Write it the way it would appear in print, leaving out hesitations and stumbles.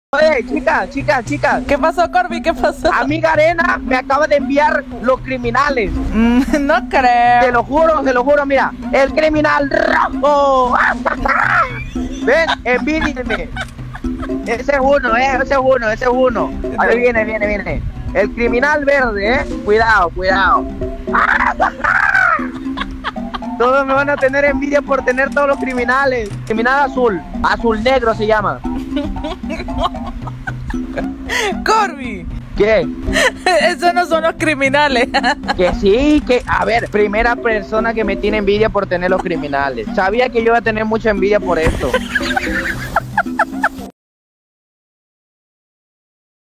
Oye, chica. ¿Qué pasó, Corby? ¿Qué pasó? Amiga Arena me acaba de enviar los criminales. No creo. Te lo juro, mira. El criminal rojo. Ven, envídenme. Ese es uno. Ahí viene. El criminal verde, Cuidado. Todos me van a tener envidia por tener todos los criminales. Criminal azul negro se llama. Corby. ¿Qué? Esos no son los criminales. Que sí, a ver, primera persona que me tiene envidia por tener los criminales. Sabía que yo iba a tener mucha envidia por esto.